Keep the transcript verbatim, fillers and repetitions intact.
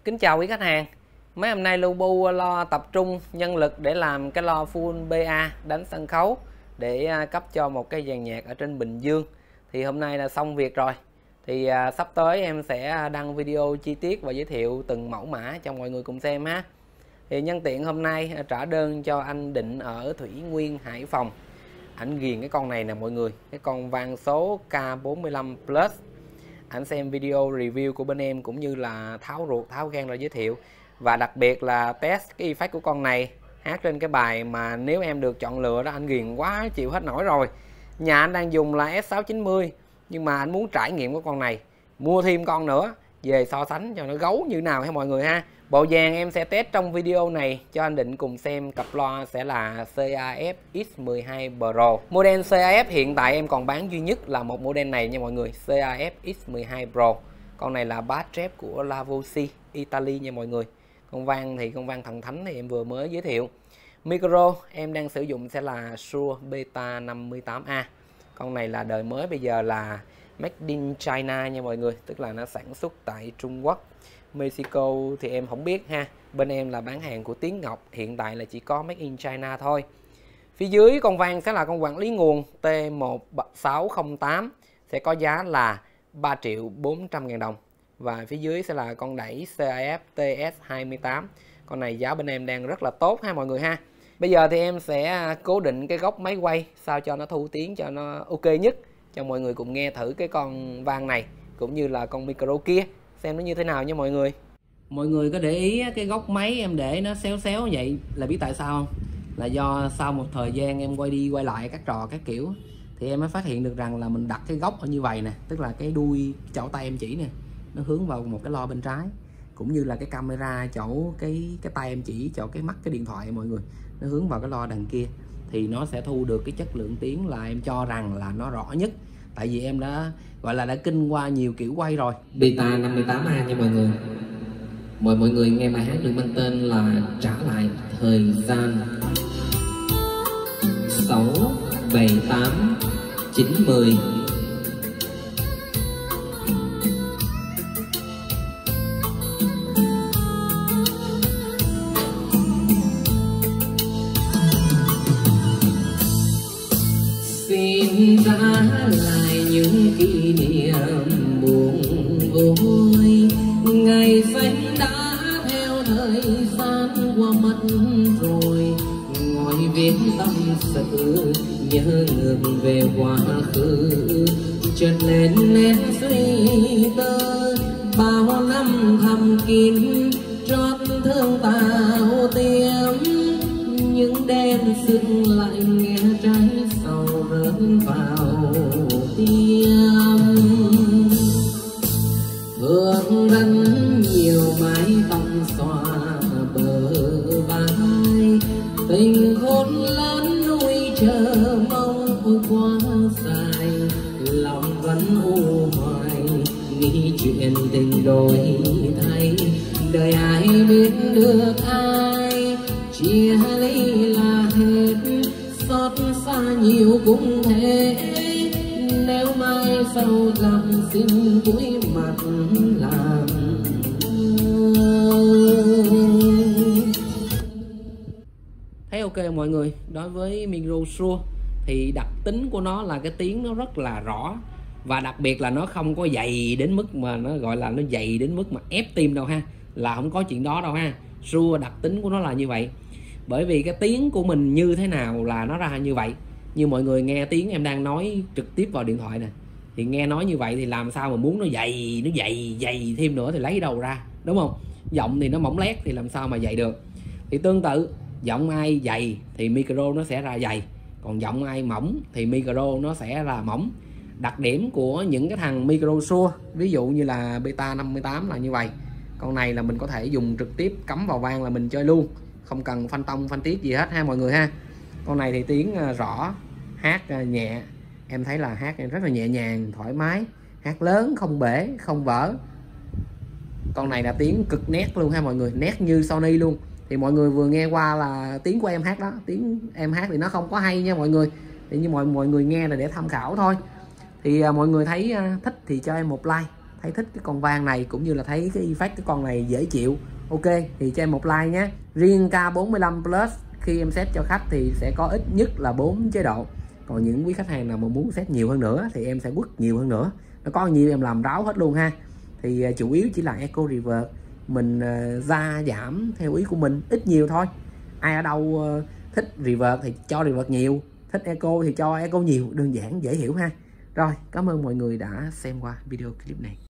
Kính chào quý khách hàng. Mấy hôm nay Lubu lo tập trung nhân lực để làm cái loa full bê a đánh sân khấu để cấp cho một cái dàn nhạc ở trên Bình Dương. Thì hôm nay là xong việc rồi. Thì à, sắp tới em sẽ đăng video chi tiết và giới thiệu từng mẫu mã cho mọi người cùng xem ha. Thì nhân tiện hôm nay trả đơn cho anh Định ở Thủy Nguyên, Hải Phòng. Ảnh ghiền cái con này nè mọi người, cái con vang số K bốn mươi lăm Plus. Anh xem video review của bên em cũng như là tháo ruột tháo gan rồi giới thiệu, và đặc biệt là test cái effect của con này hát trên cái bài mà nếu em được chọn lựa đó anh ghiền quá chịu hết nổi rồi. Nhà anh đang dùng là S sáu chín mươi nhưng mà anh muốn trải nghiệm của con này, mua thêm con nữa về so sánh cho nó gấu như nào ha mọi người ha. Bộ dàn em sẽ test trong video này cho anh Định cùng xem. Cặp loa sẽ là xê a ép X mười hai Pro. Model xê a ép hiện tại em còn bán duy nhất là một model này nha mọi người, xê a ép X mười hai Pro. Con này là bass trap của Lavosi Italy nha mọi người. Con vang thì con vang thần thánh thì em vừa mới giới thiệu. Micro em đang sử dụng sẽ là Shure Beta năm mươi tám A. Con này là đời mới, bây giờ là Made in China nha mọi người, tức là nó sản xuất tại Trung Quốc. Mexico thì em không biết ha. Bên em là bán hàng của Tiến Ngọc, hiện tại là chỉ có Made in China thôi. Phía dưới con vang sẽ là con quản lý nguồn T một sáu không tám, sẽ có giá là ba triệu bốn trăm ngàn đồng. Và phía dưới sẽ là con đẩy xê a ép T S hai mươi tám. Con này giá bên em đang rất là tốt ha mọi người ha. Bây giờ thì em sẽ cố định cái góc máy quay sao cho nó thu tiếng cho nó ok nhất, cho mọi người cùng nghe thử cái con vang này cũng như là con micro kia xem nó như thế nào nha mọi người. Mọi người có để ý cái góc máy em để nó xéo xéo vậy là biết tại sao không? Là do sau một thời gian em quay đi quay lại các trò các kiểu thì em mới phát hiện được rằng là mình đặt cái góc ở như vậy nè, tức là cái đuôi chảo tay em chỉ nè nó hướng vào một cái loa bên trái, cũng như là cái camera chỗ cái cái tay em chỉ chỗ cái mắt cái điện thoại mọi người nó hướng vào cái loa đằng kia, thì nó sẽ thu được cái chất lượng tiếng là em cho rằng là nó rõ nhất. Tại vì em đã gọi là đã kinh qua nhiều kiểu quay rồi. Beta năm mươi tám A nha mọi người. Mời mọi người nghe bài hát được mang tên là Trả Lại Thời Gian. Sáu bảy tám chín mười. Xin trả lại những kỷ niệm buồn vui, ngày xanh đã theo thời gian qua mất rồi. Ngồi viết tâm sự nhớ ngược về quá khứ, chợt lên nét suy tư bao năm thầm kín trót thương tạo tiếng. Những đêm sưng lại nghe trái sầu rớt vào tim, hương rất nhiều mái tóc xòa bờ vai, tình khôn lớn nuôi chờ mong ôi quá dài, lòng vẫn u hoài nghĩ chuyện tình đổi thay. Đời ai biết được ai chia ly là hết, xót xa nhiều cũng thế. Nếu mai sau gặp xin cúi mặt làm thấy ok mọi người. Đối với micro Shure thì đặc tính của nó là cái tiếng nó rất là rõ, và đặc biệt là nó không có dày đến mức mà nó gọi là nó dày đến mức mà ép tim đâu ha, là không có chuyện đó đâu ha. Shure đặc tính của nó là như vậy, bởi vì cái tiếng của mình như thế nào là nó ra như vậy. Như mọi người nghe tiếng em đang nói trực tiếp vào điện thoại nè, thì nghe nói như vậy thì làm sao mà muốn nó dày nó dày dày thêm nữa thì lấy đâu ra, đúng không? Giọng thì nó mỏng lét thì làm sao mà dày được. Thì tương tự, giọng ai dày thì micro nó sẽ ra dày, còn giọng ai mỏng thì micro nó sẽ là mỏng. Đặc điểm của những cái thằng micro Shure ví dụ như là Beta năm mươi tám là như vậy. Con này là mình có thể dùng trực tiếp cắm vào vang là mình chơi luôn, không cần phanh tông phanh tiết gì hết ha mọi người ha. Con này thì tiếng rõ, hát nhẹ, em thấy là hát rất là nhẹ nhàng thoải mái, hát lớn không bể không vỡ. Con này là tiếng cực nét luôn ha mọi người, nét như Sony luôn. Thì mọi người vừa nghe qua là tiếng của em hát đó, tiếng em hát thì nó không có hay nha mọi người, thì như mọi mọi người nghe là để tham khảo thôi. Thì à, mọi người thấy à, thích thì cho em một like, thấy thích cái con vang này cũng như là thấy cái effect cái con này dễ chịu, ok thì cho em một like nhé. Riêng K bốn mươi lăm Plus khi em set cho khách thì sẽ có ít nhất là bốn chế độ. Còn những quý khách hàng nào mà muốn set nhiều hơn nữa thì em sẽ quất nhiều hơn nữa. Nó có nhiều em làm ráo hết luôn ha. Thì chủ yếu chỉ là eco reverb, mình gia giảm theo ý của mình ít nhiều thôi. Ai ở đâu thích reverb thì cho reverb nhiều, thích eco thì cho eco nhiều, đơn giản dễ hiểu ha. Rồi, cảm ơn mọi người đã xem qua video clip này.